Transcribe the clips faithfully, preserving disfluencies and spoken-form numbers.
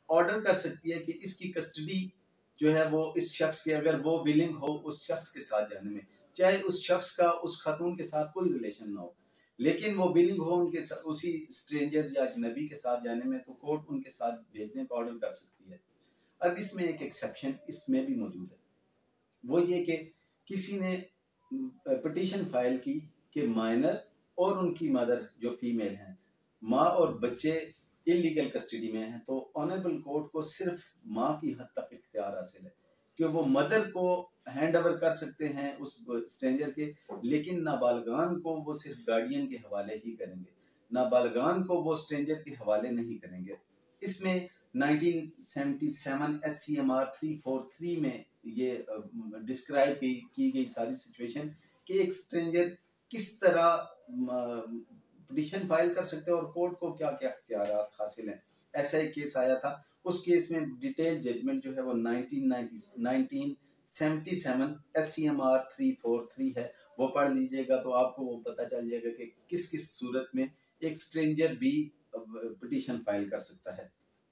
Order कर सकती है कि इसकी कस्टडी जो है वो इस शख्स के, अगर वो विलिंग हो उस शख्स के साथ जाने में, चाहे उस शख्स का उस खातून के साथ कोई रिलेशन ना हो, लेकिन वो विलिंग हो उनके उसी स्ट्रेंजर या अजनबी के साथ जाने में, तो कोर्ट उनके साथ भेजने का ऑर्डर कर सकती है। अब इसमें एक एक्सेप्शन इसमें भी मौजूद है, वो ये कि किसी ने पिटीशन फाइल की कि माइनर और उनकी मदर जो फीमेल हैं, माँ और बच्चे इलीगल कस्टडी में हैं, तो ऑनरेबल कोर्ट को सिर्फ माँ की हद तक इख्तियार हासिल है कि वो मदर को हैंड ओवर कर सकते हैं उस स्ट्रेंजर के, लेकिन नाबालगान को वो सिर्फ गार्डियन के हवाले ही करेंगे, नाबालगान को वो स्ट्रेंजर के हवाले नहीं करेंगे। इसमें nineteen seventy seven S C M R three four three में ये डिस्क्राइब की, की गई सारी सिचुएशन कि एक स्ट्रेंजर किस तरह पिटीशन फाइल कर सकते हैं और कोर्ट को क्या क्या इख्तियार हासिल हैं। ऐसा एक केस आया था, उस केस में डिटेल जजमेंट जो है वो nineteen seventy seven S C M R three four three है, वो पढ़ लीजिएगा तो आपको वो पता चल जाएगा कि किस किस सूरत में एक स्ट्रेंजर भी पिटीशन फाइल कर सकता है।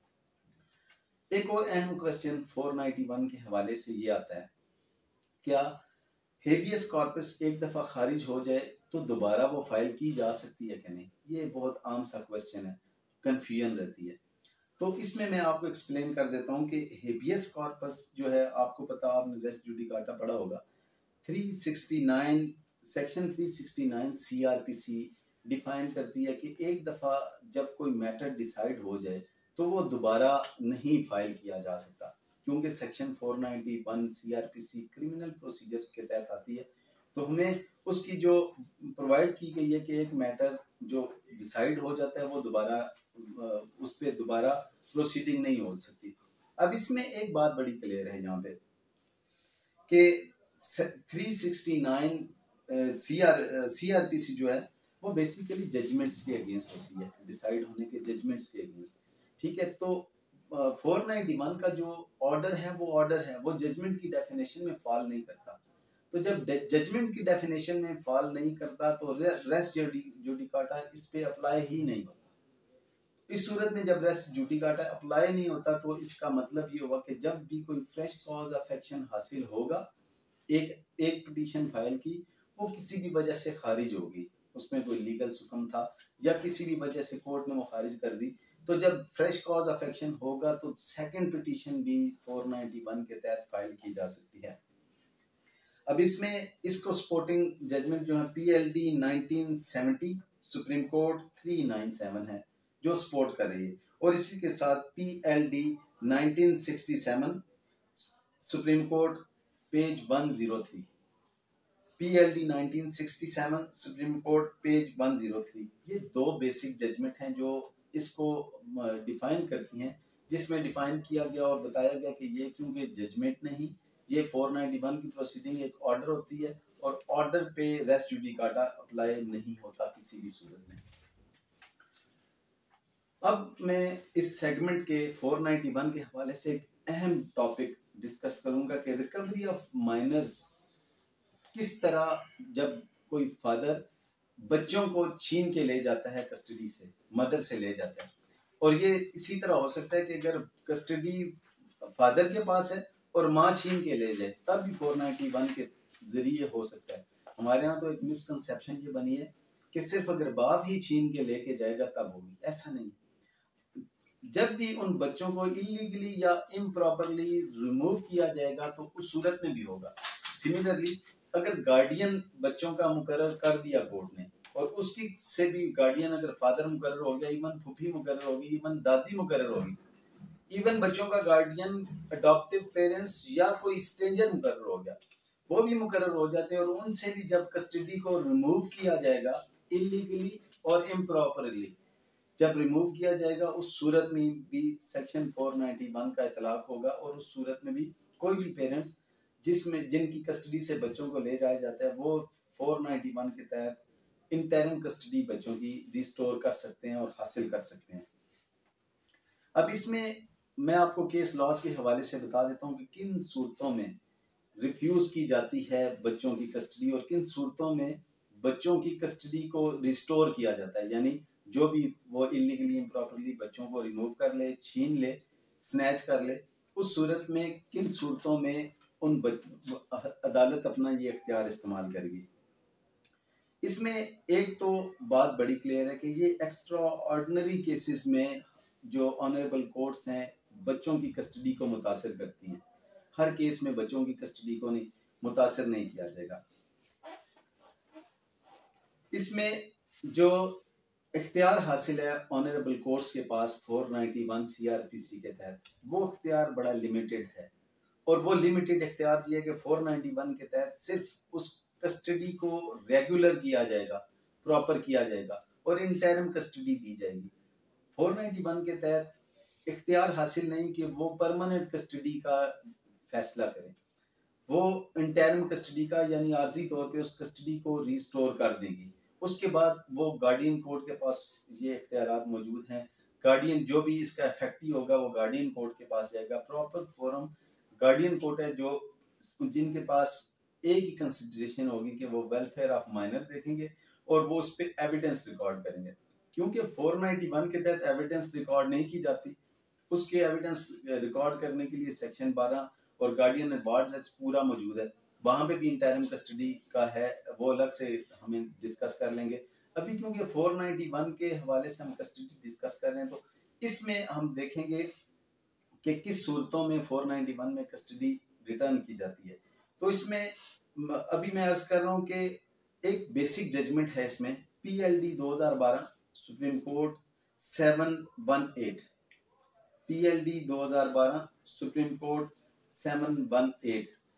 एक और अहम क्वेश्चन चार सौ इक्यानवे के हवाले से ये आता है, क्या हेबियस कॉर्पस एक दफा खारिज हो जाए तो दोबारा वो फाइल की जा सकती है कि नहीं? ये बहुत आम सा क्वेश्चन है, कंफ्यूजन रहती है। तो इसमें मैं आपको एक्सप्लेन कर देता हूँ कि हेबियस कॉर्पस जो है, आपको पता, आपने रेस जुडिकाटा पढ़ा होगा, तीन सौ उनहत्तर सेक्शन तीन सौ उनहत्तर सीआरपीसी डिफाइन करती है कि एक दफा जब कोई मैटर डिसाइड हो जाए तो वो दोबारा नहीं फाइल किया जा सकता, क्योंकि सेक्शन चार सौ इक्यानवे सीआरपीसी क्रिमिनल प्रोसीजर के तहत आती है। तो हमें उसकी जो प्रोवाइड की गई है कि एक मैटर जो डिसाइड हो जाता है वो दोबारा उस पर दोबारा प्रोसीडिंग नहीं हो सकती। अब इसमें एक बात बड़ी क्लियर है यहाँ पे कि तीन सौ उनहत्तर सीआर सीआरपीसी जो है वो बेसिकली जजमेंट्स के अगेंस्ट होती है, डिसाइड होने के जजमेंट्स के अगेंस्ट, ठीक है। तो चार सौ इक्यानवे का जो ऑर्डर है वो ऑर्डर है, वो जजमेंट की डेफिनेशन में फॉल नहीं करता। तो जब जजमेंट की डेफिनेशन में फॉल नहीं करता तो रेस जुडिकाटा इस पे अप्लाई ही नहीं होता। इस सूरत में जब रेस जुडिकाटा अप्लाई नहीं होता तो इसका मतलब ये होगा कि जब भी कोई फ्रेश कॉज ऑफ एक्शन हासिल होगा, एक एक पिटीशन फाइल की, वो किसी भी वजह से खारिज होगी, उसमें कोई लीगल सुकम था या किसी भी वजह से कोर्ट ने वो खारिज कर दी, तो जब फ्रेश कॉज ऑफ एक्शन होगा तो सेकंड पिटीशन भी चार सौ इक्यानवे के तहत फाइल की जा सकती है। अब इसमें इसको सपोर्टिंग जजमेंट जो है PLD nineteen seventy supreme court तीन सौ सत्तानवे है जो सपोर्ट कर रही है, और इसी के साथ PLD nineteen sixty seven supreme court page एक सौ तीन, PLD nineteen sixty seven supreme court page एक सौ तीन, ये दो बेसिक जजमेंट हैं जो इसको डिफाइन करती हैं, जिसमें डिफाइन किया गया और बताया गया कि ये क्योंकि जजमेंट नहीं, ये चार सौ इक्यानवे की प्रोसीडिंग एक ऑर्डर होती है और ऑर्डर पे रेस जुडिकाटा अप्लाई नहीं होता किसी भी सूरत में। अब मैं इस सेगमेंट के चार सौ इक्यानवे के हवाले से एक अहम टॉपिक डिस्कस करूंगा कि रिकवरी ऑफ माइनर्स किस तरह, जब कोई फादर बच्चों को छीन के ले जाता है कस्टडी से, मदर से ले जाता है, और ये इसी तरह हो सकता है कि अगर कस्टडी फादर के पास है और माँ छीन के ले जाए तब भी चार सौ इक्यानवे के जरिए हो सकता है। हमारे यहाँ तो एक मिसकंसेप्शन ये बनी है कि सिर्फ अगर बाप ही छीन के लेके जाएगा तब होगी, ऐसा नहीं। जब भी उन बच्चों को इलीगली या इम्प्रॉपरली रिमूव किया जाएगा तो उस सूरत में भी होगा। सिमिलरली अगर गार्डियन बच्चों का मुकर्रर कर दिया कोर्ट ने और उसकी से भी गार्डियन अगर फादर मुकर्रर हो गया, इवन फूफी मुकर्रर होगी, इवन दादी मुकर्रर होगी, इवन बच्चों का गार्डियन अडॉप्टिव पेरेंट्स या कोई स्ट्रेंजर मुकर्रर हो गया, वो भी मुकर्रर हो जाते हैं, और उनसे भी जब कस्टडी को रिमूव किया जाएगा इलीगली और इम्प्रॉपरली, जब रिमूव किया जाएगा उस सूरत में भी सेक्शन चार सौ इक्यानवे का इतलाक होगा, और उस सूरत में भी कोई भी पेरेंट्स जिसमें जिनकी कस्टडी से बच्चों को ले जाया जाता है वो चार सौ इक्यानवे के तहत इंटरिम कस्टडी बच्चों की रिस्टोर कर सकते हैं और हासिल कर सकते हैं। अब इसमें मैं आपको केस लॉस के हवाले से बता देता हूँ कि किन सूरतों में रिफ्यूज की जाती है बच्चों की कस्टडी और किन सूरतों में बच्चों की कस्टडी को रिस्टोर किया जाता है, यानी जो भी वो इलीगली इम्प्रॉपरली बच्चों को रिमूव कर ले, छीन ले, स्नैच कर ले, उस सूरत में किन सूरतों में उन अदालत अपना ये इख्तियार इस्तेमाल करेगी। इसमें एक तो बात बड़ी क्लियर है कि ये एक्स्ट्रा ऑर्डिनरी केसेस में जो ऑनरेबल कोर्ट्स हैं बच्चों की कस्टडी को मुतासर करती हैं। हर केस में बच्चों की कस्टडी को नहीं मुतासर नहीं किया जाएगा। इसमें जो इख्तियार हासिल है ऑनरेबल कोर्ट्स के पास चार सौ इक्यानवे सीआरपीसी के तहत, वो इख्तियार बड़ा लिमिटेड है। और वो लिमिटेड इख्तियार ये है कि चार सौ इक्यानवे के तहत सिर्फ उस कस्टडी को रेगुलर किया जाएगा, प्रॉपर किया जाएगा और इंटरिम कस्टडी दी जाएगी। चार सौ इक्यानवे के तहत इख्तियार हासिल नहीं कि वो परमानेंट कस्टडी का फैसला करें, वो इंटरिम कस्टडी का यानी आर्जी तौर पे उस कस्टडी को रिस्टोर कर देंगी। उसके बाद वो गार्डियन कोर्ट के पास ये इख्तियारात मौजूद हैं। गार्डियन जो भी इसका इफेक्टिव होगा वो गार्डियन कोर्ट के पास जाएगा। प्रॉपर फोरम गार्डियन कोर्ट है जो जिनके पास एक ही कंसिडरेशन होगी कि वो वेलफेयर ऑफ माइनर देखेंगे और वो उस पर एविडेंस रिकॉर्ड करेंगे। क्योंकि चार सौ इक्यानवे के तहत एविडेंस रिकॉर्ड नहीं की जाती, उसके एविडेंस रिकॉर्ड करने के लिए सेक्शन बारह और गार्डियन अवार्ड्स एक्ट पूरा मौजूद है। वहां पे भी इंटरिम कस्टडी का है, वो अलग से हमें डिस्कस कर लेंगे। अभी क्योंकि चार सौ इक्यानवे के हवाले से हम कस्टडी डिस्कस कर रहे हैं तो इसमें हम देखेंगे कि किस सूरतों में चार सौ इक्यानवे में कस्टडी रिटर्न की जाती है। तो इसमें अभी मैं अर्ज कर रहा हूँ कि एक बेसिक जजमेंट है इसमें, पीएलडी दो हज़ार बारह सुप्रीम कोर्ट सात सौ अठारह, पीएलडी दो हज़ार बारह सुप्रीम कोर्ट सात सौ अठारह,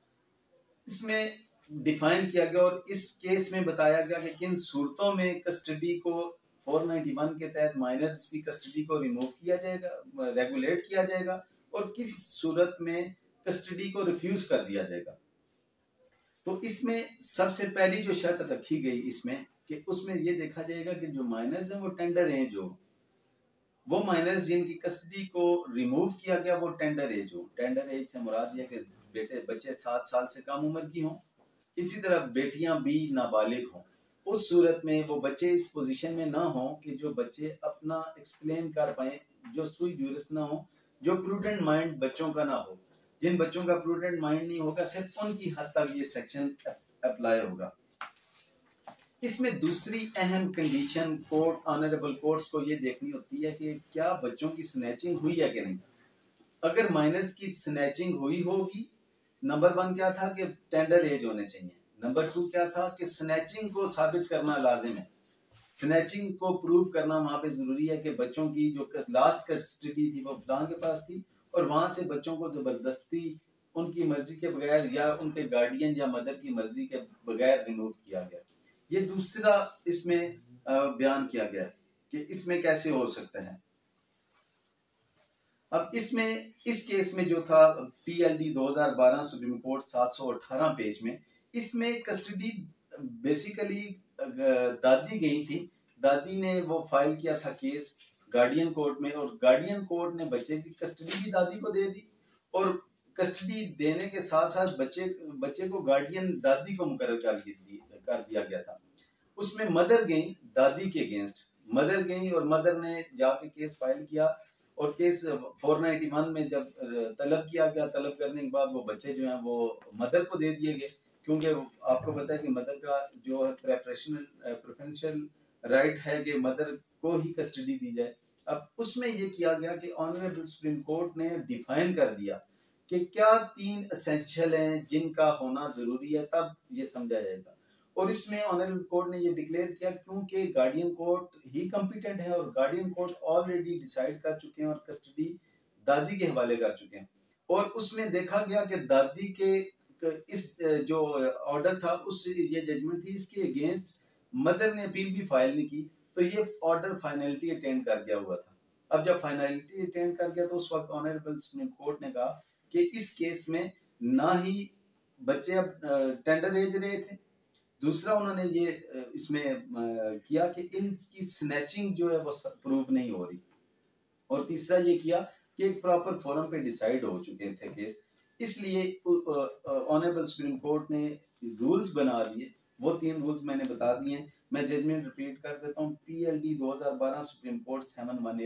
इसमें डिफाइन किया गया और इस केस में बताया गया कि किन सूरतों में कस्टडी को चार सौ इक्यानवे के तहत माइनर्स की कस्टडी को रिमूव किया जाएगा, रेगुलेट किया जाएगा और किस सूरत में कस्टडी को रिफ्यूज कर दिया जाएगा। तो इसमें सबसे पहली जो शर्त रखी गई इसमें कि उसमें ये देखा जाएगा कि जो माइनर्स हैं वो टेंडर एज हो, वो माइनर्स जिनकी कस्टडी को रिमूव किया गया वो टेंडर एज हो। टेंडर एज से मुराद ये कि बेटे बच्चे सात साल से कम उम्र की हों, इसी तरह बेटियां भी नाबालिग हों। उस सूरत में वो बच्चे इस पोजीशन में ना हों कि जो बच्चे अपना एक्सप्लेन कर पाए, जो सुई जुरिस ना हो, जो प्रूडेंट माइंड बच्चों का ना हो। जिन बच्चों का प्रूडेंट माइंड नहीं होगा सिर्फ उनकी हद तक ये सेक्शन अप्लाई होगा। इसमें दूसरी अहम कंडीशन कोर्ट ऑनरेबल कोर्ट्स को ये देखनी होती है कि क्या बच्चों की स्नैचिंग हुई है कि नहीं। अगर माइनर्स की स्नैचिंग हुई होगी, नंबर वन क्या था कि टेंडर एज होने चाहिए, नंबर टू क्या था कि स्नैचिंग को साबित करना लाजिम है। स्नैचिंग को प्रूव करना वहां पे जरूरी है कि बच्चों की जो लास्ट कस्टडी थी वो फलां के पास थी और वहां से बच्चों को जबरदस्ती उनकी मर्जी के बगैर या उनके गार्डियन या मदर की मर्जी के बगैर रिमूव किया गया। ये दूसरा इसमें बयान किया गया कि इसमें कैसे हो सकता है। अब इसमें इस केस में जो था पीएलडी दो हज़ार बारह सुप्रीम कोर्ट सात सौ अठारह पेज में, इसमें कस्टडी बेसिकली दादी गई थी। दादी ने वो फाइल किया था केस गार्डियन कोर्ट में और गार्डियन कोर्ट ने बच्चे की कस्टडी भी दादी को दे दी और कस्टडी देने के साथ साथ बच्चे बच्चे को गार्डियन दादी को मुकर्रर कर कर दिया गया था। उसमें मदर गई दादी के अगेंस्ट, मदर गई और मदर ने जाके केस फाइल किया और केस चार सौ इक्यानवे में जब तलब किया गया, तलब करने के बाद वो बच्चे जो हैं वो मदर को दे दिए गए, क्योंकि आपको पता है कि मदर का जो है प्रेफरेंशियल प्रेफरेंशियल राइट है कि मदर को ही कस्टडी दी जाए। अब उसमें ये किया गया कि ऑनरेबल सुप्रीम कोर्ट ने डिफाइन कर दिया कि क्या तीन एसेंशियल हैं जिनका होना जरूरी है, तब ये समझा जाएगा। और इसमें ऑनरेबल कोर्ट ने ये डिक्लेयर किया क्योंकि गार्डियन कोर्ट ही कॉम्पिटेंट है और गार्डियन कोर्ट ऑलरेडी डिसाइड कर चुके हैं और कस्टडी दादी के हवाले कर चुके हैं। और उसमें देखा गया कि दादी के इस जो ऑर्डर था, उस ये जजमेंट थी, इसके अगेंस्ट मदर ने अपील भी फाइल नहीं की, तो ये ऑर्डर फाइनलिटी अटेंड कर गया हुआ था। अब जब फाइनलिटी अटेंड कर गया तो उस वक्त ऑनरेबल सुप्रीम कोर्ट ने कहा कि इस केस में ना ही बच्चे अब टेंडर एज रहे थे, दूसरा उन्होंने ये इसमें किया कि इनकी स्नैचिंग जो है वो प्रूव नहीं हो रही, और तीसरा ये किया कि एक प्रॉपर फोरम पे डिसाइड हो चुके थे केस। इसलिए ऑनरेबल सुप्रीम कोर्ट ने रूल्स बना दिए, वो तीन रूल्स मैंने बता दिए। मैं जजमेंट रिपीट कर देता हूँ। पीएलडी दो हज़ार बारह सुप्रीम कोर्ट सात सौ अठारह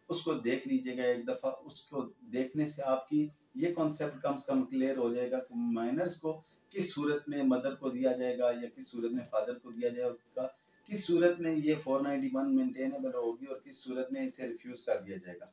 उसको देख लीजिएगा एक दफ़ा। उसको देखने से आपकी ये कॉन्सेप्ट कम से कम क्लियर हो जाएगा कि माइनर्स को किस सूरत में मदर को दिया जाएगा या किस सूरत में फादर को दिया जाएगा, किस सूरत में ये फोर नाइंटी वन मेंटेनेबल होगी और किस सूरत में इसे रिफ्यूज कर दिया जाएगा।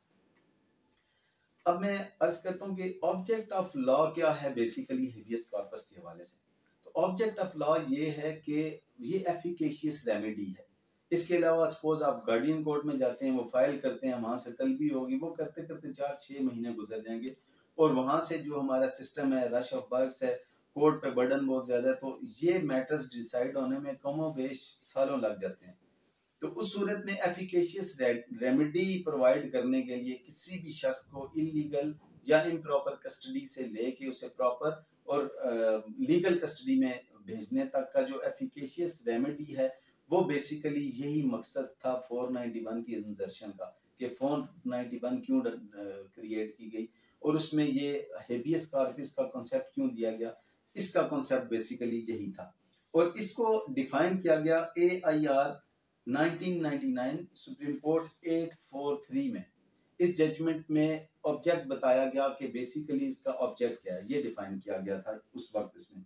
अब मैं अर्ज करता हूँ कि ऑब्जेक्ट ऑफ लॉ क्या है बेसिकली हेबियस कॉर्पस के हवाले से। तो ऑब्जेक्ट ऑफ लॉ ये है कि ये एफिकेशियस रेमेडी है। इसके अलावा सपोज आप गार्डियन कोर्ट में जाते हैं, वो फाइल करते हैं, वहां से तलबी होगी, वो करते करते चार छह महीने गुजर जाएंगे और वहां से जो हमारा सिस्टम है, रश ऑफ वर्क्स है, कोर्ट पे बर्डन बहुत ज्यादा है, तो ये मैटर्स डिसाइड होने में कमो बेश सालों लग जाते हैं। तो उस सूरत में एफिकेशियस रेमेडी प्रोवाइड करने के लिए किसी भी शख्स को इलीगल या इम्प्रॉपर कस्टडी से लेके उसे प्रॉपर और लीगल कस्टडी में भेजने तक का जो एफिकेशियस रेमेडी है, वो बेसिकली यही मकसद था फोर नाइंटी वन की इंजर्शन का, कि फोर नाइंटी वन क्यों क्रिएट की गई और उसमें ये हेबियस कॉर्पस का कॉन्सेप्ट क्यों दिया गया। इसका कॉन्सेप्ट बेसिकली यही था और इसको डिफाइन किया गया A I R nineteen ninety nine supreme court eight four three में। इस जजमेंट में ऑब्जेक्ट बताया गया कि बेसिकली इसका ऑब्जेक्ट क्या है, ये डिफाइन किया गया था उस वक्त। इसमें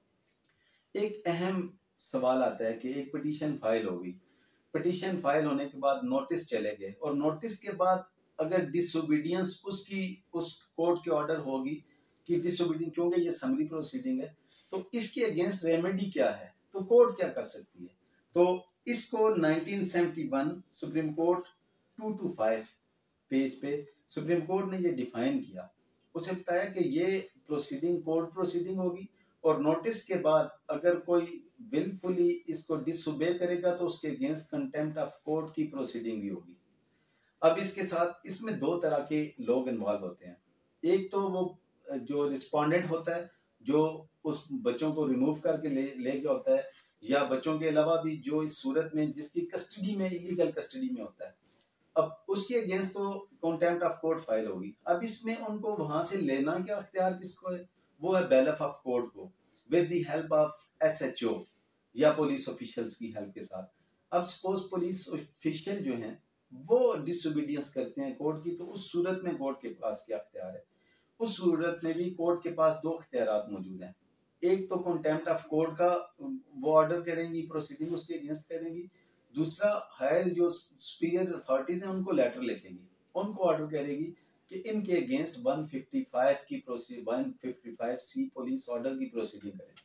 एक अहम सवाल आता है कि एक पिटीशन फाइल होगी, पिटीशन फाइल होने के बाद नोटिस चले गए और नोटिस के बाद अगर डिसोबीडियंस उसकी उस कोर्ट के ऑर्डर होगी कि डिसोबीडियंस, क्योंकि ये समरी प्रोसीडिंग है, तो इसके अगेंस्ट रेमेडी क्या है, तो कोर्ट क्या कर सकती है। तो इसको nineteen seventy one supreme court two two five page पे सुप्रीम कोर्ट ने ये डिफाइन किया। उसे बताया कि ये प्रोसीडिंग कोर्ट प्रोसीडिंग होगी और नोटिस के बाद अगर कोई विलफुली इसको डिसोबे करेगा तो उसके अगेंस्ट कंटेम्प्ट ऑफ कोर्ट की प्रोसीडिंग भी होगी। अब इसके साथ इसमें दो तरह के लोग इन्वॉल्व होते हैं। एक तो वो जो रिस्पोंडेंट होता है जो उस बच्चों को रिमूव करके ले लेके होता है, या बच्चों के अलावा भी जो इस सूरत में जिसकी कस्टडी में इलीगल कस्टडी में होता है, अब उसके अगेंस्ट तो कंटेम्प्ट ऑफ कोर्ट फाइल होगी। अब इसमें उनको वहां से लेना क्या अख्तियार किसको है, वो है बेलफ ऑफ कोर्ट को, with the help of S H O या पुलिस ऑफिशियल्स की हेल्प के साथ। अब सपोज पुलिस ऑफिशियल जो हैं वो डिसोबीडियंस करते हैं कोर्ट की, तो उस सूरत में कोर्ट के पास क्या अख्तियार है। उस सूरत में भी कोर्ट के पास दो अख्तियार मौजूद हैं। एक तो कंटेम्प्ट ऑफ कोर्ट का वो ऑर्डर करेंगी, प्रोसीडिंग उसके अगेंस्ट करेंगी। दूसरा हायर जो सुपीरियर अथॉरिटीज हैं उनको लेटर लिखेंगी, उनको ऑर्डर करेगी कि इनके अगेंस्ट वन फिफ्टी फाइव की proceed one fifty five C police order की प्रोसीडिंग करें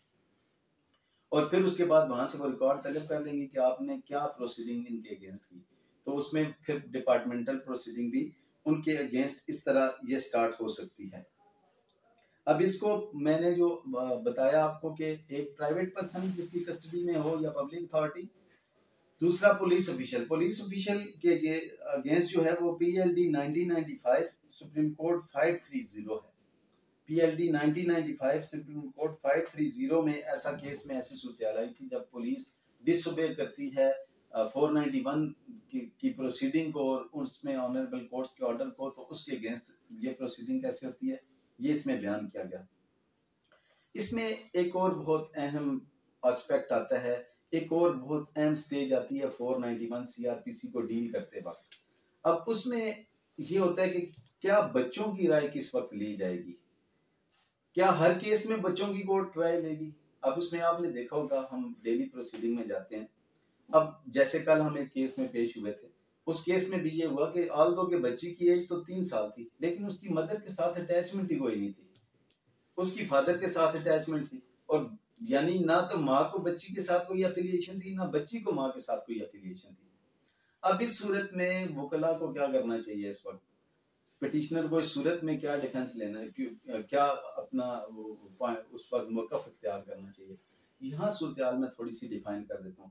और फिर उसके बाद वहां से वो रिकॉर्ड तलब कर लेंगे कि आपने क्या प्रोसीडिंग इनके अगेंस्ट की। तो उसमें फिर डिपार्टमेंटल प्रोसीडिंग भी उनके अगेंस्ट इस तरह ये स्टार्ट हो सकती है। अब इसको मैंने जो बताया आपको कि एक प्राइवेट पर्सन जिसकी कस्टडी में हो या पब्लिक अथॉरिटी, दूसरा पुलिस ऑफिशियल। पुलिस ऑफिशियल के ये अगेंस्ट जो है वो PLD nineteen ninety five supreme court five thirty है। PLD nineteen ninety five supreme court five thirty में ऐसा केस में ऐसी सूरत आई थी जब पुलिस डिसोबे करती है फोर नाइंटी वन की, की प्रोसीडिंग को और उसमें ऑनरेबल कोर्ट्स के ऑर्डर को, तो उसके अगेंस्ट ये प्रोसीडिंग कैसे होती है, ये इसमें बयान किया गया। इसमें एक और बहुत अहम एस्पेक्ट आता है, एक और बहुत अहम स्टेज आती है फोर नाइंटी वन सीआरपीसी को डील करते वक्त। अब उसमें ये होता है कि क्या बच्चों की राय किस वक्त ली जाएगी, क्या हर केस में बच्चों की कोर्ट राय लेगी। अब उसमें आपने देखा होगा हम डेली प्रोसीडिंग में जाते हैं। अब जैसे कल हम एक केस में पेश हुए थे, उस केस में भी ये हुआ कि ऑल्दो के बच्ची की एज तो तीन साल थी लेकिन उसकी मदर के साथ अटैचमेंट ही कोई नहीं थी, उसकी फादर के साथ अटैचमेंट थी, और यानी ना तो माँ को बच्ची के साथ कोई एफिलिएशन थी ना बच्ची को माँ के साथ कोई एफिलिएशन थी। अब इस सूरत में वकला को क्या करना चाहिए, इस वक्त पिटिशनर को इस सूरत में क्या डिफेंस लेना है, क्या अपना उस वक्त मौक़िफ़ इख्तियार करना चाहिए। यहाँ सूरत में थोड़ी सी डिफाइन कर देता हूँ।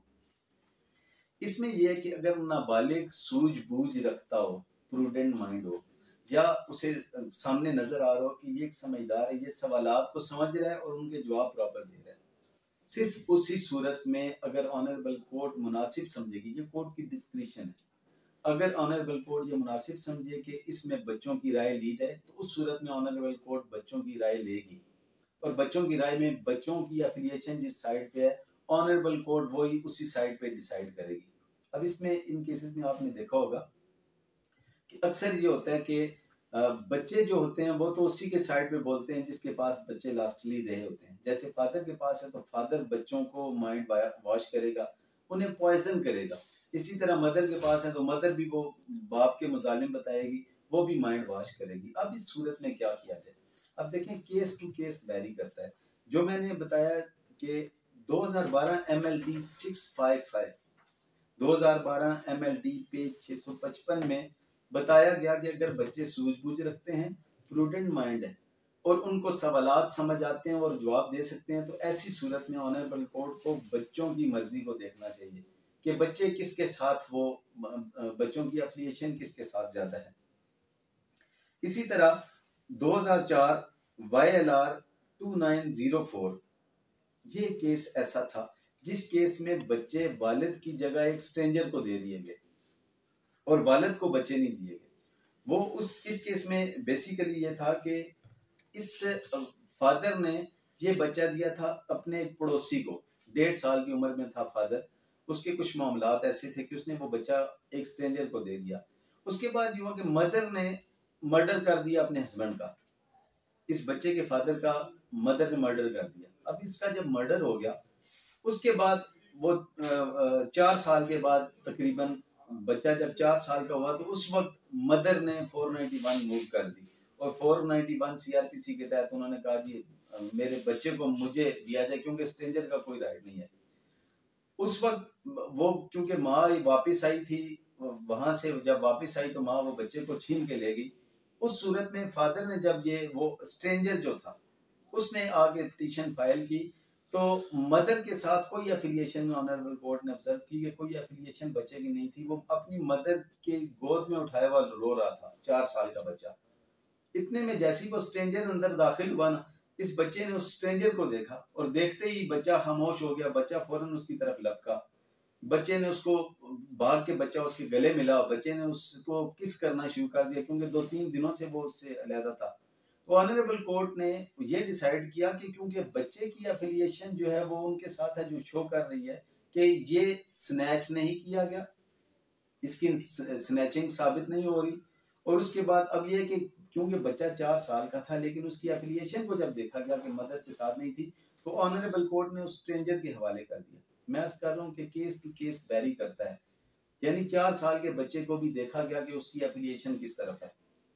इसमें यह है कि अगर नाबालिग सूझबूझ रखता हो, प्रूडेंट माइंड हो, या उसे सामने नजर आ रहा हो कि ये एक समझदार है, ये सवालात को समझ रहा है और उनके जवाब प्रॉपर दे रहा है, सिर्फ उसी सूरत में अगर ऑनरेबल कोर्ट मुनासिब समझेगी, ये कोर्ट की डिस्क्रिशन है, अगर ऑनरेबल कोर्ट ये मुनासिब समझे कि इसमें बच्चों की राय ली जाए तो उस सूरत में ऑनरेबल कोर्ट बच्चों की राय लेगी और बच्चों की राय में बच्चों की एफिलिएशन जिस साइड पे है ऑनरेबल कोर्ट वही उसी साइड पे डिसाइड करेगी। अब इसमें इन केसेस में आपने देखा होगा अक्सर ये होता है कि बच्चे जो होते हैं वो तो उसी के साइड पे बोलते हैं जिसके पास बच्चे लास्टली रहे होते हैं। जैसे फादर के पास है तो फादर बच्चों को माइंड वॉश करेगा, उन्हें पॉइजन करेगा। इसी तरह मदर के पास है तो मदर भी वो बाप के मुजालिम बताएगी, वो भी माइंड वॉश करेगी। अब इस सूरत में क्या किया जाए? अब देखें, केस टू केस वेरी करता है। जो मैंने बताया कि दो हज़ार बारह M L D six five five दो हज़ार बारह एम एल डी पेज छह सौ पचपन में बताया गया कि अगर बच्चे सूझबूझ रखते हैं, प्रूडेंट माइंड है और उनको सवालात समझ आते हैं और जवाब दे सकते हैं, तो ऐसी सूरत में ऑनरेबल कोर्ट को बच्चों की मर्जी को देखना चाहिए कि बच्चे किसके साथ, वो बच्चों की एफिलिएशन किसके साथ ज्यादा है। इसी तरह दो हज़ार चार Y L R two nine zero four ये केस ऐसा था जिस केस में बच्चे वालिद की जगह एक स्ट्रेंजर को दे दिए गए और वालिद को बच्चे नहीं दिए गए। वो उस इस केस में बेसिकली ये था कि इस फादर ने ये बच्चा दिया था अपने एक पड़ोसी को। डेढ़ साल की उम्र में था फादर, उसके कुछ मामलात ऐसे थे कि उसने वो बच्चा एक स्ट्रेंजर को दे दिया। उसके बाद ये हुआ कि मदर ने मर्डर कर दिया अपने हस्बैंड का, इस बच्चे के फादर का मदर ने मर्डर कर दिया। अब इसका जब मर्डर हो गया, उसके बाद वो चार साल के बाद तकरीबन बच्चा जब चार साल का हुआ तो उस वक्त मदर ने चार सौ इक्यानवे मूव कर दी और चार सौ इक्यानवे सीआरपीसी के तहत उन्होंने कहा जी मेरे बच्चे को मुझे दिया जाए क्योंकि स्ट्रेंजर का कोई राइट नहीं है। उस वक्त वो क्योंकि माँ वापस आई थी वहां से, जब वापस आई तो माँ वो बच्चे को छीन के ले गई। उस सूरत में फादर ने जब ये वो स्ट्रेंजर जो था उसने आगे पिटीशन फाइल की तो मदर के साथ कोई एफिलिएशन ऑनरेबल कोर्ट ने ऑब्जर्व की कि कोई एफिलिएशन बच्चे की नहीं थी। वो अपनी मदर के गोद में उठाया हुआ रो रहा था, चार साल का बच्चा। इतने में जैसे ही वो स्ट्रेंजर अंदर दाखिल हुआ ना, इस बच्चे ने उस स्ट्रेंजर को देखा और देखते ही बच्चा खामोश हो गया। बच्चा फौरन उसकी तरफ लपका, बच्चे ने उसको भाग के बच्चा उसके गले मिला, बच्चे ने उसको किस करना शुरू कर दिया क्योंकि दो तीन दिनों से वो उससे अलहदा था। तो ऑनरेबल कोर्ट ने ये डिसाइड किया कि क्योंकि बच्चे की एफिलिएशन जो है वो उनके साथ है जो शो कर रही है कि ये स्नैच नहीं किया गया, इसकी स्नैचिंग साबित नहीं हो रही। और उसके बाद अब ये कि क्योंकि बच्चा चार साल का था लेकिन उसकी एफिलिएशन को जब देखा गया कि मदर के साथ नहीं थी तो ऑनरेबल कोर्ट ने उस स्ट्रेंजर के हवाले कर दिया। मैं अर्ज कर रहा हूँ कि केस टू केस वेरी करता है, यानी चार साल के बच्चे को भी देखा गया कि उसकी एफिलिएशन किस तरफ है।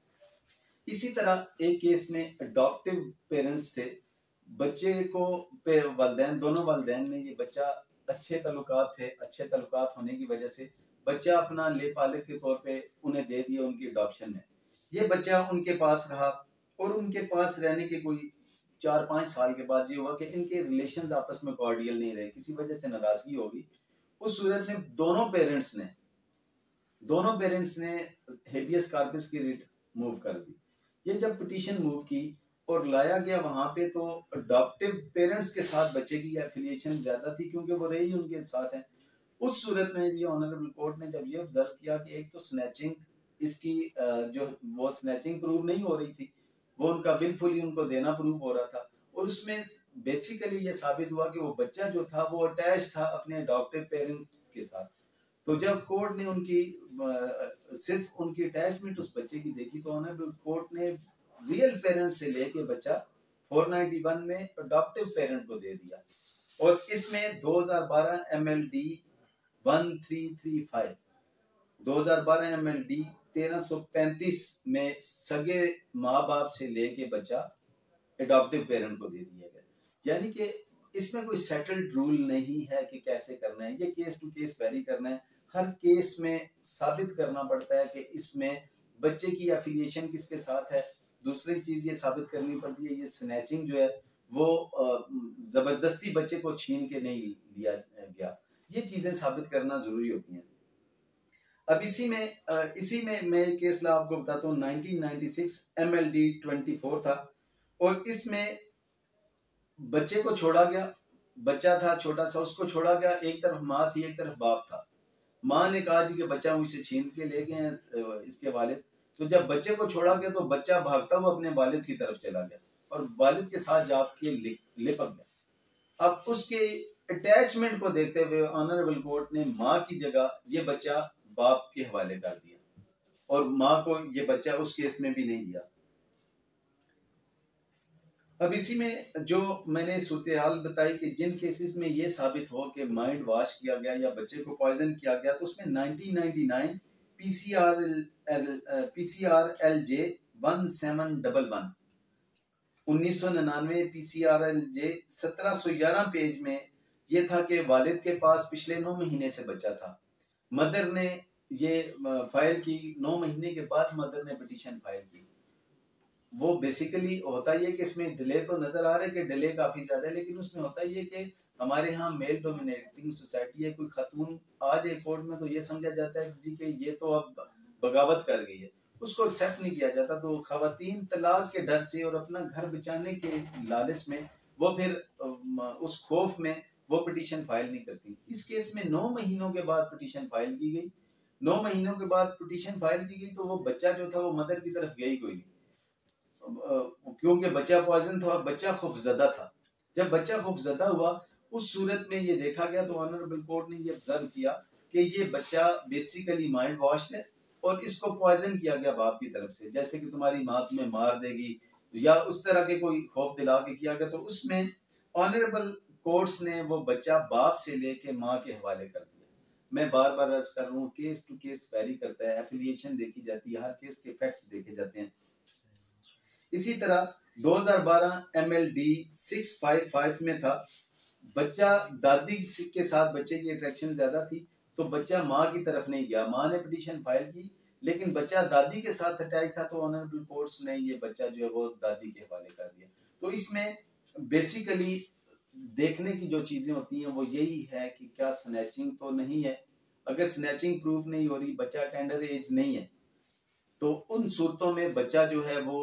इसी तरह एक केस में अडॉप्टिव पेरेंट्स थे, बच्चे को वालिदैन दोनों वालिदैन ने ये बच्चा अच्छे तल्लुकात थे, अच्छे तल्लुकात होने की वजह से बच्चा अपना ले पालक के तौर पे उन्हें दे दिया उनकी अडॉप्शन में। ये बच्चा उनके पास रहा और उनके पास रहने के कोई चार पाँच साल के बाद ये हुआ कि इनके रिलेशंस आपस में कॉर्डियल नहीं रहे, किसी वजह से नाराजगी होगी। उस सूरत में दोनों पेरेंट्स ने दोनों पेरेंट्स ने हेबियस कॉर्पस की रिट मूव कर दी। ये जब पिटीशन मूव की और लाया गया वहां पे तो अडॉप्टिव पेरेंट्स के साथ बच्चे की एफिलिएशन ज्यादा थी क्योंकि वो रही उनके साथ है। उस सूरत में भी ऑनरेबल कोर्ट ने जब ये ऑब्जर्व किया कि एक तो स्नैचिंग इसकी जो वो स्नैचिंग प्रूव नहीं हो रही थी, वो उनका विलफुली उनको देना प्रूव हो रहा था और उसमें बेसिकली ये साबित हुआ कि वो बच्चा जो था वो अटैच था अपने अडॉप्टिव पेरेंट के साथ। तो जब कोर्ट ने उनकी सिर्फ उनकी अटैचमेंट उस बच्चे की देखी तो ऑनरेबल कोर्ट ने रियल पेरेंट से लेके बच्चा चार सौ इक्यानवे में अडॉप्टिव पेरेंट को दे दिया। और इसमें दो हज़ार बारह एम एल डी दो हज़ार बारह एम एल डी तेरह सौ पैंतीस में सगे माँ बाप से लेके बच्चा अडॉप्टिव पेरेंट को दे दिया गया। यानी कि इसमें कोई सेटल्ड रूल नहीं है कि कैसे करना है, ये केस टू केस वेरी करना है। हर केस में साबित करना पड़ता है कि इसमें बच्चे की एफिलिएशन किसके साथ है। दूसरी चीज ये साबित करनी पड़ती है ये स्नैचिंग जो है वो जबरदस्ती बच्चे को छीन के नहीं लिया गया, ये चीजें साबित करना जरूरी होती हैं। अब इसी में इसी में मैं केस ला आपको बताता हूँ। Nineteen ninety six M L D चौबीस था और इसमें बच्चे को छोड़ा गया, बच्चा था छोटा सा, उसको छोड़ा गया, एक तरफ माँ थी एक तरफ बाप था। माँ ने कहा जी कि बच्चा मुझसे छीन के ले गए इसके वालिद। तो जब बच्चे को छोड़ा गया तो बच्चा भागता हुआ अपने वालिद की तरफ चला गया और वालिद के साथ जाके लिपक गया। अब उसके अटैचमेंट को देखते हुए ऑनरेबल कोर्ट ने माँ की जगह ये बच्चा बाप के हवाले कर दिया। और माँ को ये बच्चा उस केस में भी नहीं दिया। अब इसी में जो मैंने सूरत हाल बताई कि जिन केसेस में ये साबित हो कि माइंड वॉश किया गया या बच्चे को पॉइजन किया गया, तो उसमें nineteen ninety nine PCR PCR L J one seven double one उन्नीस सौ निन्यानवे पीसीआर एल जे सत्रह सौ ग्यारह पेज में ये था कि वालिद के पास पिछले नौ महीने से बच्चा था। मदर ने ये फाइल की, नौ महीने के बाद मदर ने पिटीशन फाइल की। वो बेसिकली होता ये कि इसमें डिले तो नजर आ रहा है कि डिले काफी ज्यादा है, लेकिन उसमें होता ये कि हमारे यहाँ मेल डोमिनेटिंग सोसाइटी है, कोई खातून आ जाए कोर्ट में तो ये समझा जाता है जी कि ये तो अब बगावत कर गई है, उसको एक्सेप्ट नहीं किया जाता। तो खवातीन तलाक के डर से और अपना घर बचाने के लालच में वो फिर उस खौफ में वो पिटीशन फाइल नहीं करती। इस केस में नौ महीनों के बाद पिटीशन फाइल की गई। नौ महीनों के बाद पिटीशन फाइल की गई तो वो बच्चा जो था वो मदर की तरफ गई कोई नहीं, क्योंकि बच्चा पॉइजन था और बच्चा खौफजदा था। जब बच्चा खौफजदा हुआ उस सूरत में ये देखा गया तो ऑनरेबल कोर्ट ने ये ऑब्जर्व किया कि ये बच्चा बेसिकली माइंड वॉश है और इसको पॉइजन किया गया बाप की तरफ से, जैसे कि तुम्हारी माँ तुम्हें मार देगी या उस तरह के कोई खौफ दिला के किया गया। तो उसमें ऑनरेबल कोर्ट्स ने वो बच्चा बाप से लेके माँ के हवाले कर दिया। मैं बार बार अर्ज कर रहा हूँ, केस टू केस वेरी करता है, एफिलिएशन देखी जाती है, हर केस के फैक्ट्स देखे जाते हैं। इसी तरह दो हज़ार बारह एमएलडी छह सौ पचपन में था, बच्चा दादी के साथ बच्चे की अट्रैक्शन ज्यादा थी तो बच्चा माँ की तरफ नहीं गया। माँ ने पिटीशन फाइल की लेकिन बच्चा दादी के साथ अटैच था तो ऑनरेबल कोर्ट्स ने ये बच्चा जो है वो दादी के हवाले कर दिया। तो इसमें बेसिकली देखने की जो चीजें होती हैं वो यही है कि क्या स्नैचिंग तो नहीं है। अगर स्नैचिंग प्रूफ नहीं हो रही, बच्चा टेंडर एज नहीं है, तो उन सूरतों में बच्चा जो है वो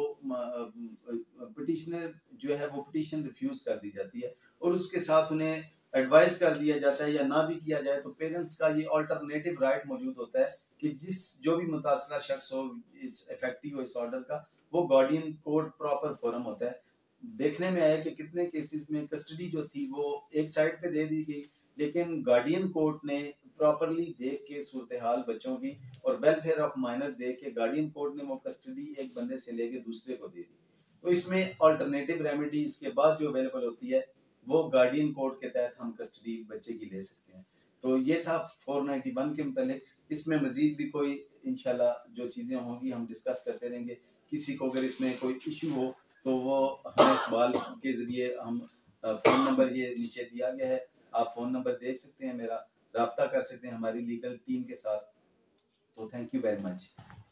पिटिशनर जो है वो पिटीशन रिफ्यूज कर दी जाती है और उसके साथ उन्हें एडवाइस कर दिया जाता है, या ना भी किया जाए तो पेरेंट्स का ये अल्टरनेटिव राइट मौजूद होता है कि जिस जो भी मुतासरा शख्स हो इस इफेक्टिव हो इस ऑर्डर का, वो गार्डियन कोर्ट प्रॉपर फोरम होता है। देखने में आया कि कितने केसेस में कस्टडी जो थी वो एक साइड पे दे दी गई, लेकिन गार्डियन कोर्ट ने प्रॉपरली देख के सूरत हाल बच्चों की और वेलफेयर ऑफ माइनर देख के गार्डियन कोर्ट ने वो कस्टडी एक बंदे से लेके दूसरे को दे दी। तो इसमें अल्टरनेटिव रेमेडी इसके बाद जो अवेलेबल होती है वो गार्डियन कोर्ट के तहत हम कस्टडी बच्चे की ले सकते हैं। तो ये था चार सौ इक्यानवे के मुतालिक। इसमें मजीद भी कोई इंशाल्लाह जो चीज़ें होंगी हम डिस्कस करते रहेंगे। किसी को अगर इसमें कोई इशू हो तो वो हमें सवाल के ज़रिए हम फ़ोन नंबर ये नीचे दिया गया है, आप फ़ोन नंबर देख सकते हैं, मेरा रब्ता कर सकते हैं हमारी लीगल टीम के साथ। तो थैंक यू वेरी मच।